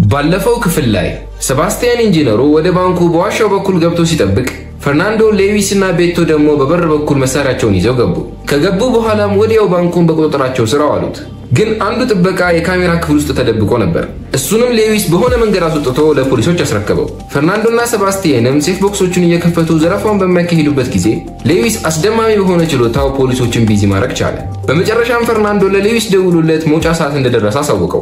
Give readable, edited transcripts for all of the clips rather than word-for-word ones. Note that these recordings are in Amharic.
ባለፈው ክፍል ላይ ሴባስቲያን ኢንጂነሩ ወደ ባንኩ በዋሻው በኩል ገብቶ ሲጠብቅ ፈርናንዶ ሌዊስ እና ቤቶ ደግሞ በበር በኩል መሳሪያቸውን ይዘው ገቡ። ከገቡ በኋላም ወዲያው ባንኩን በቁጥጥራቸው ስር አዋሉት። ግን አንዱ ጥበቃ የካሜራ ክፍል ውስጥ ተደብቆ ነበር። እሱንም ሌዊስ በሆነ መንገድ አስወጥቶ ለፖሊሶች አስረከበው። ፈርናንዶና ሴባስቲያንም ሴፍ ቦክሶችን እየከፈቱ ዘረፋውን በሚያካሂዱበት ጊዜ ሌዊስ አስደማሚ በሆነ ችሎታው ፖሊሶችን ቢዚ ማድረግ ቻለ። በመጨረሻም ፈርናንዶ ለሌዊስ ደውሎለት መውጫ ሰዓት እንደደረሰ አሳወቀው።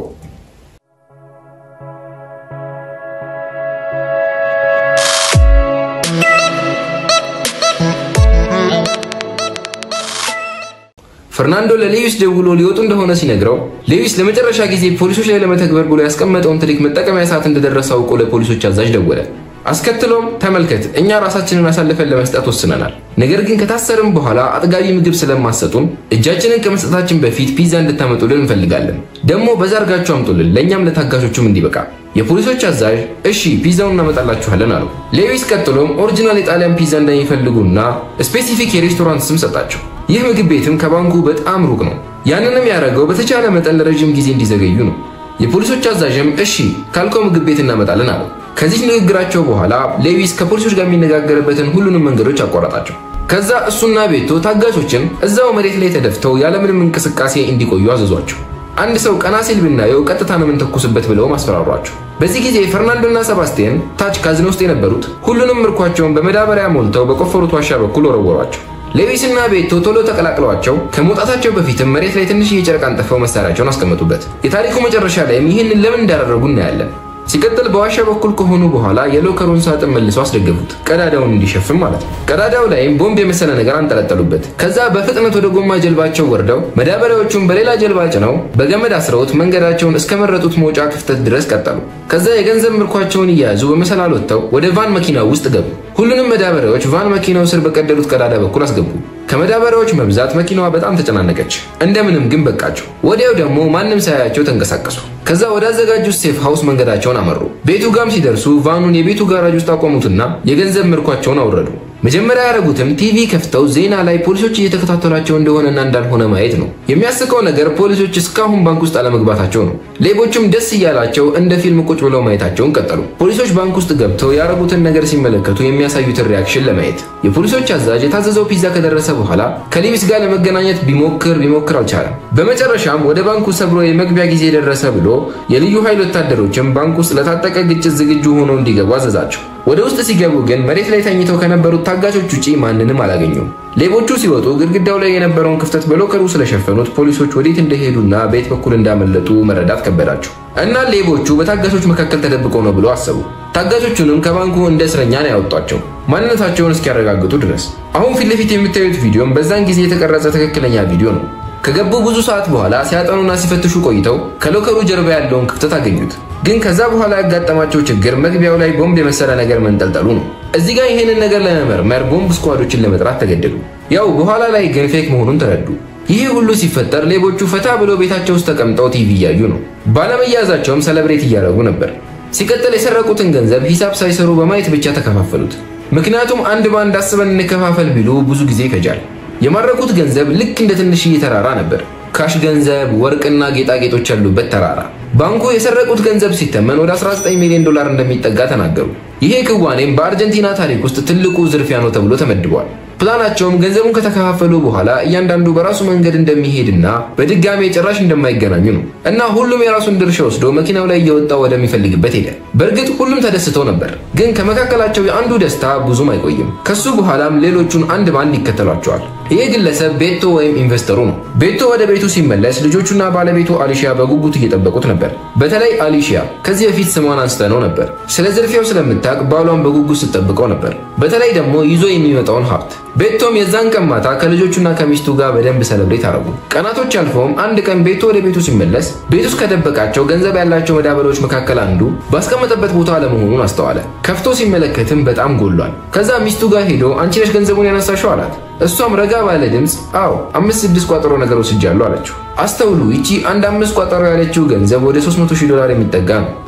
ፈርናንዶ ለሌዊስ ደውሎ ሊወጡ እንደሆነ ሲነግረው ሌዊስ ለመጨረሻ ጊዜ ፖሊሶች ላይ ለመተግበር ብሎ ያስቀመጠውን ትሪክ መጠቀሚያ ሰዓት እንደደረሰ አውቆ ለፖሊሶች አዛዥ ደወለ። አስከትሎም ተመልከት እኛ ራሳችንን አሳልፈን ለመስጠት ወስነናል። ነገር ግን ከታሰርም በኋላ አጥጋቢ ምግብ ስለማሰጡን እጃችንን ከመስጠታችን በፊት ፒዛ እንድታመጡልን እንፈልጋለን። ደግሞ በዛርጋችሁ አምጡልን ለኛም ለታጋሾቹም እንዲበቃ። የፖሊሶች አዛዥ እሺ ፒዛውን እናመጣላችኋለን አለው። ሌዊስ ቀጥሎም ኦሪጂናል የጣሊያን ፒዛ እንደሚፈልጉና ስፔሲፊክ የሬስቶራንት ስም ሰጣቸው። ይህ ምግብ ቤትም ከባንኩ በጣም ሩቅ ነው። ያንንም ያደረገው በተቻለ መጠን ለረጅም ጊዜ እንዲዘገዩ ነው። የፖሊሶች አዛዥም እሺ ካልከው ምግብ ቤት እናመጣለን አለው። ከዚህ ንግግራቸው በኋላ ሌዊስ ከፖሊሶች ጋር የሚነጋገርበትን ሁሉንም መንገዶች አቋረጣቸው። ከዛ እሱና ቤቶ ታጋቾችን እዛው መሬት ላይ ተደፍተው ያለምንም እንቅስቃሴ እንዲቆዩ አዘዟቸው። አንድ ሰው ቀና ሲል ብናየው ቀጥታ ነው የምንተኩስበት ብለው ማስፈራሯቸው። በዚህ ጊዜ ፈርናንዶና ሴባስቲያን ታች ካዝኖ ውስጥ የነበሩት ሁሉንም ምርኳቸውን በመዳበሪያ ሞልተው በቆፈሩት ዋሻ በኩል ወረወሯቸው። ሌዊስና ቤቶ ቶሎ ተቀላቅለዋቸው ከመውጣታቸው በፊትም መሬት ላይ ትንሽ የጨርቅ አንጥፈው መሳሪያቸውን አስቀመጡበት። የታሪኩ መጨረሻ ላይም ይህንን ለምን እንዳደረጉ እናያለን። ሲቀጥል በዋሻ በኩል ከሆኑ በኋላ የሎከሩን ሳጥን መልሰው አስደገፉት፣ ቀዳዳውን እንዲሸፍን ማለት ነው። ቀዳዳው ላይም ቦምብ የመሰለ ነገር አንጠለጠሉበት። ከዛ በፍጥነት ወደ ጎማ ጀልባቸው ወርደው መዳበሪያዎቹን በሌላ ጀልባ ጭነው በገመድ አስረውት መንገዳቸውን እስከመረጡት መውጫ ክፍተት ድረስ ቀጠሉ። ከዛ የገንዘብ ምርኳቸውን እያያዙ በመሰላል ወጥተው ወደ ቫን መኪናው ውስጥ ገቡ። ሁሉንም መዳበሪያዎች ቫን መኪናው ስር በቀደሉት ቀዳዳ በኩል አስገቡ። ከመዳበሪያዎች መብዛት መኪናዋ በጣም ተጨናነቀች። እንደምንም ግን በቃቸው። ወዲያው ደግሞ ማንም ሳያያቸው ተንቀሳቀሱ። ከዛ ወደ አዘጋጁት ሴፍ ሃውስ መንገዳቸውን አመሩ። ቤቱ ጋም ሲደርሱ ቫኑን የቤቱ ጋራጅ ውስጥ አቆሙትና የገንዘብ ምርኳቸውን አወረዱ። መጀመሪያ ያደረጉትም ቲቪ ከፍተው ዜና ላይ ፖሊሶች እየተከታተሏቸው እንደሆነና እንዳልሆነ ማየት ነው። የሚያስቀው ነገር ፖሊሶች እስካሁን ባንክ ውስጥ አለመግባታቸው ነው። ሌቦችም ደስ እያላቸው እንደ ፊልም ቁጭ ብለው ማየታቸውን ቀጠሉ። ፖሊሶች ባንክ ውስጥ ገብተው ያደረጉትን ነገር ሲመለከቱ የሚያሳዩትን ሪያክሽን ለማየት የፖሊሶች አዛዥ የታዘዘው ፒዛ ከደረሰ በኋላ ከሌዊስ ጋር ለመገናኘት ቢሞክር አልቻለም። በመጨረሻም ወደ ባንኩ ሰብሮ የመግቢያ ጊዜ ደረሰ ብሎ የልዩ ኃይል ወታደሮችም ባንክ ውስጥ ለታጠቀ ግጭት ዝግጁ ሆነው እንዲገቡ አዘዛቸው። ወደ ውስጥ ሲገቡ ግን መሬት ላይ ተኝተው ከነበሩት ታጋቾች ውጪ ማንንም አላገኙም። ሌቦቹ ሲወጡ ግድግዳው ላይ የነበረውን ክፍተት በሎከሩ ስለሸፈኑት ፖሊሶች ወዴት እንደሄዱና በየት በኩል እንዳመለጡ መረዳት ከበዳቸው እና ሌቦቹ በታጋቾች መካከል ተደብቀው ነው ብለው አሰቡ። ታጋቾቹንም ከባንኩ እንደ እስረኛ ነው ያወጧቸው ማንነታቸውን እስኪያረጋግጡ ድረስ። አሁን ፊት ለፊት የምታዩት ቪዲዮም በዛን ጊዜ የተቀረጸ ትክክለኛ ቪዲዮ ነው። ከገቡ ብዙ ሰዓት በኋላ ሲያጠኑና ሲፈትሹ ቆይተው ከሎከሩ ጀርባ ያለውን ክፍተት አገኙት። ግን ከዛ በኋላ ያጋጠማቸው ችግር መግቢያው ላይ ቦምብ የመሰለ ነገር መንጠልጠሉ ነው። እዚህ ጋር ይሄንን ነገር ለመመርመር ቦምብ ስኳዶችን ለመጥራት ተገደዱ። ያው በኋላ ላይ ግን ፌክ መሆኑን ተረዱ። ይሄ ሁሉ ሲፈጠር ሌቦቹ ፈታ ብለው ቤታቸው ውስጥ ተቀምጠው ቲቪ እያዩ ነው። ባለመያዛቸውም ሰለብሬት እያደረጉ ነበር። ሲቀጥል የሰረቁትን ገንዘብ ሂሳብ ሳይሰሩ በማየት ብቻ ተከፋፈሉት። ምክንያቱም አንድ ባንድ አስበን እንከፋፈል ቢሉ ብዙ ጊዜ ይፈጃል። የማረኩት ገንዘብ ልክ እንደ ትንሽዬ ተራራ ነበር። ካሽ ገንዘብ፣ ወርቅና ጌጣጌጦች ያሉበት ተራራ። ባንኩ የሰረቁት ገንዘብ ሲተመን ወደ 19 ሚሊዮን ዶላር እንደሚጠጋ ተናገሩ። ይሄ ክዋኔም በአርጀንቲና ታሪክ ውስጥ ትልቁ ዝርፊያ ነው ተብሎ ተመድቧል። ፕላናቸውም ገንዘቡን ከተከፋፈሉ በኋላ እያንዳንዱ በራሱ መንገድ እንደሚሄድና በድጋሜ ጭራሽ እንደማይገናኙ ነው። እና ሁሉም የራሱን ድርሻ ወስዶ መኪናው ላይ እየወጣ ወደሚፈልግበት ሄደ። በእርግጥ ሁሉም ተደስተው ነበር፣ ግን ከመካከላቸው የአንዱ ደስታ ብዙም አይቆይም። ከሱ በኋላም ሌሎቹን አንድ ባንድ ይከተሏቸዋል። ይሄ ግለሰብ ቤቶ ወይም ኢንቨስተሩ ነው። ቤቶ ወደ ቤቱ ሲመለስ ልጆቹና ባለቤቱ አሊሺያ በጉጉት እየጠበቁት ነበር። በተለይ አሊሺያ ከዚህ በፊት ስሟን አንስተነው ነበር። ስለ ዝርፊያው ስለምታውቅ ባሏን በጉጉት ስትጠብቀው ነበር። በተለይ ደግሞ ይዞ የሚመጣውን ሀብት። ቤቶም የዛን ቀን ማታ ከልጆቹና ከሚስቱ ጋር በደንብ ሰለብሬት አረጉ። ቀናቶች አልፈውም አንድ ቀን ቤቶ ወደ ቤቱ ሲመለስ ቤት ውስጥ ከደበቃቸው ገንዘብ ያላቸው መዳበሪያዎች መካከል አንዱ ባስቀመጠበት ቦታ አለመሆኑን አስተዋለ። ከፍቶ ሲመለከትም በጣም ጎሏል። ከዛ ሚስቱ ጋር ሄዶ አንቺ ነሽ ገንዘቡን ያነሳሽው አላት። እሷም ረጋ ባለ ድምፅ አዎ 5-6 ቋጠሮ ነገር ወስጃለሁ አለችው። አስተውሉ፣ ይቺ አንድ 5 ቋጠሮ ያለችው ገንዘብ ወደ $300,000 የሚጠጋ ነው።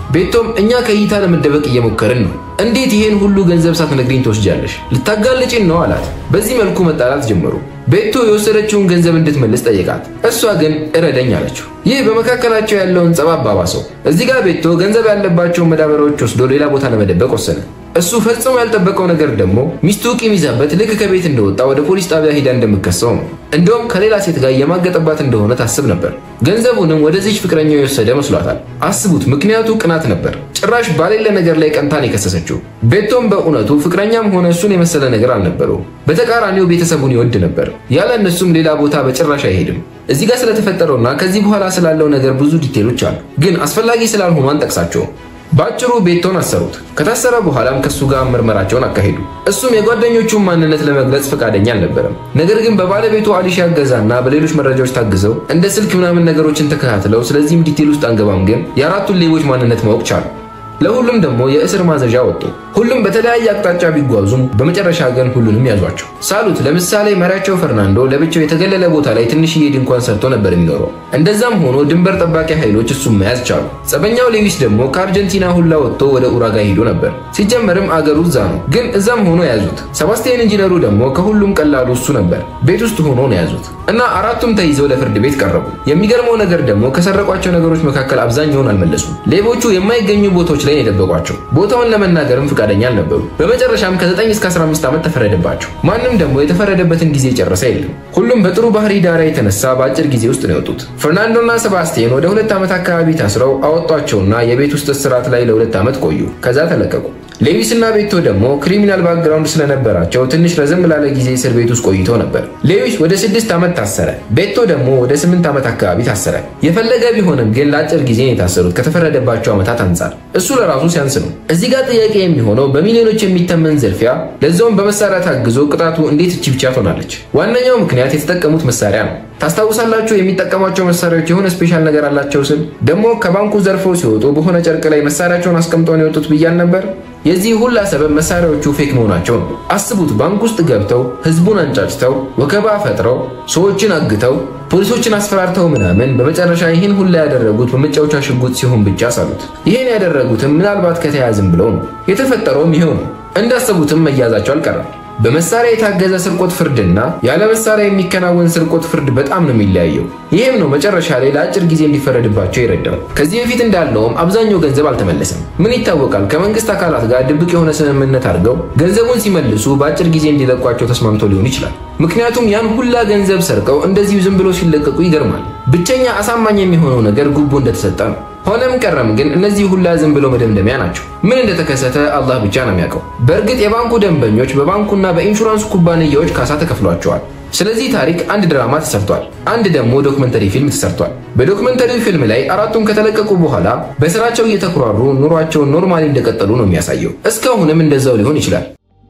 ቤቶም እኛ ከይታ ለመደበቅ እየሞከርን ነው፣ እንዴት ይሄን ሁሉ ገንዘብ ሳትነግሪኝ ትወስጃለሽ? ልታጋልጪን ነው አላት። በዚህ መልኩ መጣላት ጀመሩ። ቤቶ የወሰደችውን ገንዘብ እንድትመልስ ጠየቃት። እሷ ግን እረደኝ አለችው። ይህ በመካከላቸው ያለውን ጸብ አባባሰው። እዚህ ጋር ቤቶ ገንዘብ ያለባቸውን መዳበሪያዎች ወስዶ ሌላ ቦታ ለመደበቅ ወሰነ። እሱ ፈጽሞ ያልጠበቀው ነገር ደግሞ ሚስቱ ቂም ይዛበት ልክ ከቤት እንደወጣ ወደ ፖሊስ ጣቢያ ሄዳ እንደምትከሰው ነው። እንደውም ከሌላ ሴት ጋር የማገጠባት እንደሆነ ታስብ ነበር። ገንዘቡንም ወደዚች ፍቅረኛው የወሰደ መስሏታል። አስቡት፣ ምክንያቱ ቅናት ነበር። ጭራሽ ባሌለ ነገር ላይ ቀንታን የከሰሰችው። ቤቶም በእውነቱ ፍቅረኛም ሆነ እሱን የመሰለ ነገር አልነበረው። በተቃራኒው ቤተሰቡን ይወድ ነበር። ያለ እነሱም ሌላ ቦታ በጭራሽ አይሄድም። እዚህ ጋር ስለተፈጠረውና ከዚህ በኋላ ስላለው ነገር ብዙ ዲቴሎች አሉ፣ ግን አስፈላጊ ስላልሆኑ አንጠቅሳቸውም። ባጭሩ ቤቶን አሰሩት። ከታሰረ በኋላም ከሱ ጋር ምርመራቸውን አካሄዱ። እሱም የጓደኞቹን ማንነት ለመግለጽ ፈቃደኛ አልነበረም። ነገር ግን በባለቤቱ አሊሻ ያገዛና በሌሎች መረጃዎች ታግዘው እንደ ስልክ ምናምን ነገሮችን ተከታትለው ስለዚህም ዲቴል ውስጥ አንገባም፣ ግን የአራቱን ሌቦች ማንነት ማወቅ ቻሉ። ለሁሉም ደግሞ የእስር ማዘዣ ወጡ። ሁሉም በተለያየ አቅጣጫ ቢጓዙም በመጨረሻ ግን ሁሉንም ያዟቸው። ሳሉት ለምሳሌ መሪያቸው ፈርናንዶ ለብቻው የተገለለ ቦታ ላይ ትንሽዬ ድንኳን ሰርቶ ነበር የሚኖረው። እንደዛም ሆኖ ድንበር ጠባቂ ኃይሎች እሱም መያዝ ቻሉ። ጸበኛው ሌዊስ ደግሞ ከአርጀንቲና ሁላ ወጥቶ ወደ ኡራጋይ ሄዶ ነበር። ሲጀመርም አገሩ እዛ ነው፣ ግን እዛም ሆኖ ያዙት። ሰባስቲያን ኢንጂነሩ ደግሞ ከሁሉም ቀላሉ እሱ ነበር። ቤት ውስጥ ሆኖ ነው ያዙት እና አራቱም ተይዘው ለፍርድ ቤት ቀረቡ። የሚገርመው ነገር ደግሞ ከሰረቋቸው ነገሮች መካከል አብዛኛውን አልመለሱም። ሌቦቹ የማይገኙ ቦታዎች ላይ የደበቋቸው። ቦታውን ለመናገርም ፈቃደኛ አልነበሩ። በመጨረሻም ከ9 እስከ 15 ዓመት ተፈረደባቸው። ማንም ደግሞ የተፈረደበትን ጊዜ ጨረሰ የለም። ሁሉም በጥሩ ባህሪ ዳራ የተነሳ በአጭር ጊዜ ውስጥ ነው የወጡት። ፈርናንዶና ሰባስቲያን ወደ 2 ዓመት አካባቢ ታስረው አወጧቸውና የቤት ውስጥ እስራት ላይ ለ2 ዓመት ቆዩ። ከዛ ተለቀቁ። ሌዊስና ቤቶ ደግሞ ክሪሚናል ባክግራውንድ ስለነበራቸው ትንሽ ረዘም ላለ ጊዜ እስር ቤት ውስጥ ቆይተው ነበር። ሌዊስ ወደ 6 ዓመት ታሰረ። ቤቶ ደግሞ ወደ 8 ዓመት አካባቢ ታሰረ። የፈለገ ቢሆንም ግን ለአጭር ጊዜ የታሰሩት ከተፈረደባቸው ዓመታት አንጻር እሱ ለራሱ ሲያንስ ነው። እዚህ ጋር ጥያቄ የሚሆነው በሚሊዮኖች የሚተመን ዝርፊያ ለዛውም በመሳሪያ ታግዞ ቅጣቱ እንዴት እቺ ብቻ ትሆናለች? ዋነኛው ምክንያት የተጠቀሙት መሳሪያ ነው። ታስታውሳላችሁ? የሚጠቀሟቸው መሳሪያዎች የሆነ ስፔሻል ነገር አላቸው ስል ደግሞ ከባንኩ ዘርፈው ሲወጡ በሆነ ጨርቅ ላይ መሳሪያቸውን አስቀምጠው ነው የወጡት ብያል ነበር። የዚህ ሁላ ሰበብ መሳሪያዎቹ ፌክ መሆናቸው ነው። አስቡት፣ ባንክ ውስጥ ገብተው ህዝቡን አንጫጭተው ወከባ ፈጥረው ሰዎችን አግተው ፖሊሶችን አስፈራርተው ምናምን በመጨረሻ ይህን ሁላ ያደረጉት በመጫወቻ ሽጉጥ ሲሆን ብቻ ሳሉት። ይሄን ያደረጉትም ምናልባት ከተያዝም ብለው ነው። የተፈጠረውም ይሄው ነው። እንዳሰቡትም መያዛቸው አልቀረም። በመሳሪያ የታገዘ ስርቆት ፍርድና ያለ መሳሪያ የሚከናወን ስርቆት ፍርድ በጣም ነው የሚለያየው። ይሄም ነው መጨረሻ ላይ ለአጭር ጊዜ እንዲፈረድባቸው ይረዳው። ከዚህ በፊት እንዳለውም አብዛኛው ገንዘብ አልተመለሰም። ምን ይታወቃል፣ ከመንግስት አካላት ጋር ድብቅ የሆነ ስምምነት አድርገው ገንዘቡን ሲመልሱ በአጭር ጊዜ እንዲለቋቸው ተስማምተው ሊሆን ይችላል። ምክንያቱም ያን ሁላ ገንዘብ ሰርቀው እንደዚሁ ዝም ብሎ ሲለቀቁ ይገርማል። ብቸኛ አሳማኝ የሚሆነው ነገር ጉቦ እንደተሰጠ ነው። ሆነም ቀረም ግን እነዚህ ሁላ ዝም ብሎ መደምደሚያ ናቸው። ምን እንደተከሰተ አላህ ብቻ ነው የሚያውቀው። በእርግጥ የባንኩ ደንበኞች በባንኩና በኢንሹራንስ ኩባንያዎች ካሳ ተከፍሏቸዋል። ስለዚህ ታሪክ አንድ ድራማ ተሰርቷል፣ አንድ ደግሞ ዶክመንተሪ ፊልም ተሰርቷል። በዶክመንተሪው ፊልም ላይ አራቱም ከተለቀቁ በኋላ በስራቸው እየተኩራሩ ኑሯቸውን ኖርማሊ እንደቀጠሉ ነው የሚያሳየው። እስካሁንም እንደዛው ሊሆን ይችላል።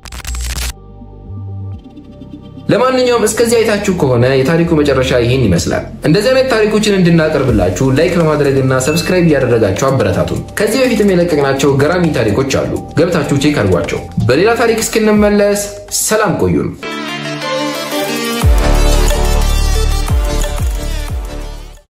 ለማንኛውም እስከዚህ አይታችሁ ከሆነ የታሪኩ መጨረሻ ይሄን ይመስላል። እንደዚህ አይነት ታሪኮችን እንድናቀርብላችሁ ላይክ በማድረግና ሰብስክራይብ እያደረጋችሁ አበረታቱን። ከዚህ በፊትም የለቀቅናቸው ገራሚ ታሪኮች አሉ፣ ገብታችሁ ቼክ አድርጓቸው። በሌላ ታሪክ እስክንመለስ ሰላም ቆዩን።